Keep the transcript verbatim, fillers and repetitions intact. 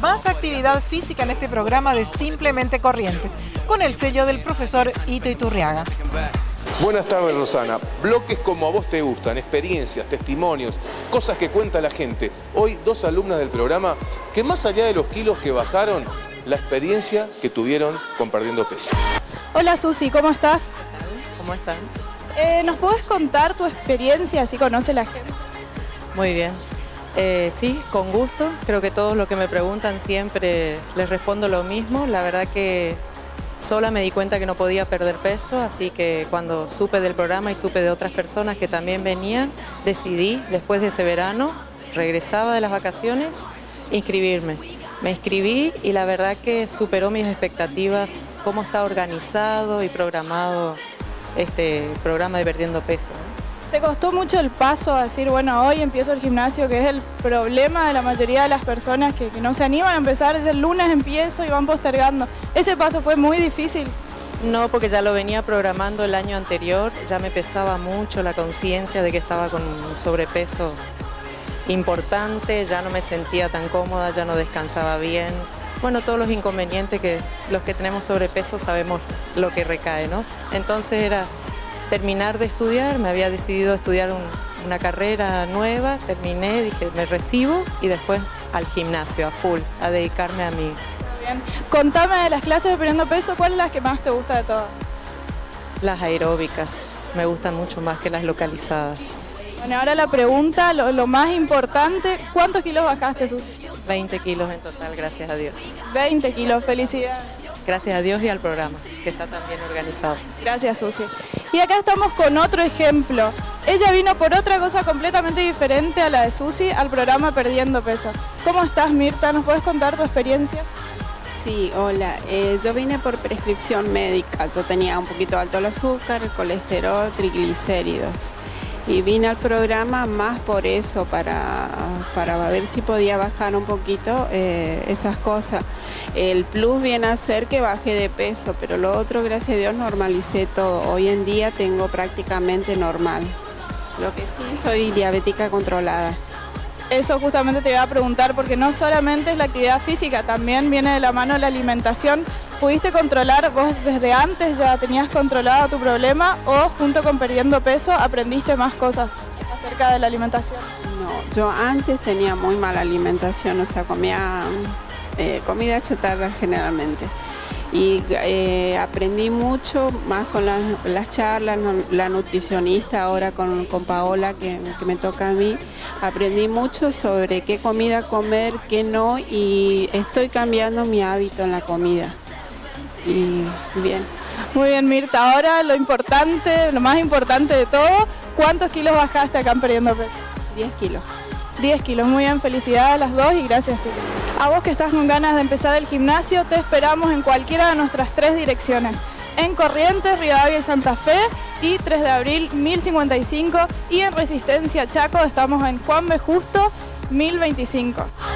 más actividad física en este programa de Simplemente Corrientes, con el sello del profesor Ito Iturriaga. Buenas tardes, Rosana. Bloques como a vos te gustan, experiencias, testimonios, cosas que cuenta la gente. Hoy dos alumnas del programa que más allá de los kilos que bajaron, la experiencia que tuvieron con perdiendo peso. Hola Susi, ¿cómo estás? ¿Cómo están? Eh, ¿Nos podés contar tu experiencia, así conoce la gente? Muy bien. Eh, sí, con gusto. Creo que todos los que me preguntan siempre les respondo lo mismo. La verdad que sola me di cuenta que no podía perder peso, así que cuando supe del programa y supe de otras personas que también venían, decidí, después de ese verano, regresaba de las vacaciones, inscribirme. Me inscribí y la verdad que superó mis expectativas cómo está organizado y programado este programa de Perdiendo Peso. ¿Te costó mucho el paso a decir, bueno, hoy empiezo el gimnasio, que es el problema de la mayoría de las personas que, que no se animan a empezar, desde el lunes empiezo y van postergando? ¿Ese paso fue muy difícil? No, porque ya lo venía programando el año anterior, ya me pesaba mucho la conciencia de que estaba con un sobrepeso importante, ya no me sentía tan cómoda, ya no descansaba bien. Bueno, todos los inconvenientes que los que tenemos sobrepeso sabemos lo que recae, ¿no? Entonces era terminar de estudiar, me había decidido estudiar un, una carrera nueva, terminé, dije, me recibo y después al gimnasio, a full, a dedicarme a mí. Bien. Contame de las clases de Perdiendo Peso, ¿cuál es la que más te gusta de todas? Las aeróbicas, me gustan mucho más que las localizadas. Bueno, ahora la pregunta, lo, lo más importante, ¿cuántos kilos bajaste, Susi? veinte kilos en total, gracias a Dios. veinte kilos, felicidades. Gracias a Dios y al programa, que está tan bien organizado. Gracias, Susi. Y acá estamos con otro ejemplo. Ella vino por otra cosa completamente diferente a la de Susi, al programa Perdiendo Peso. ¿Cómo estás, Mirta? ¿Nos puedes contar tu experiencia? Sí, hola. Eh, yo vine por prescripción médica. Yo tenía un poquito alto el azúcar, el colesterol, triglicéridos. Y vine al programa más por eso, para, para ver si podía bajar un poquito eh, esas cosas. El plus viene a ser que bajé de peso, pero lo otro, gracias a Dios, normalicé todo. Hoy en día tengo prácticamente normal. Lo que sí, soy diabética controlada. Eso justamente te iba a preguntar, porque no solamente es la actividad física, también viene de la mano la alimentación. ¿Pudiste controlar, vos desde antes ya tenías controlado tu problema o junto con Perdiendo Peso aprendiste más cosas acerca de la alimentación? No, yo antes tenía muy mala alimentación, o sea, comía eh, comida chatarra generalmente. Y eh, aprendí mucho más con las, las charlas, la nutricionista ahora con, con Paola, que, que me toca a mí. Aprendí mucho sobre qué comida comer, qué no, y estoy cambiando mi hábito en la comida. Y bien. Muy bien, Mirta. Ahora lo importante, lo más importante de todo, ¿cuántos kilos bajaste acá en Perdiendo Peso? diez kilos. diez kilos, muy bien, felicidades a las dos y gracias, chicos. A vos que estás con ganas de empezar el gimnasio, te esperamos en cualquiera de nuestras tres direcciones. En Corrientes, Rivadavia y Santa Fe, y tres de abril, mil cincuenta y cinco, y en Resistencia Chaco estamos en Juan B. Justo, mil veinticinco.